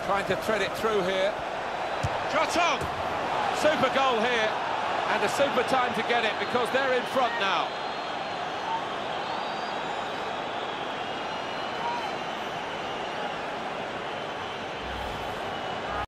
Trying to thread it through here. Shot on! Super goal here, and a super time to get it because they're in front now.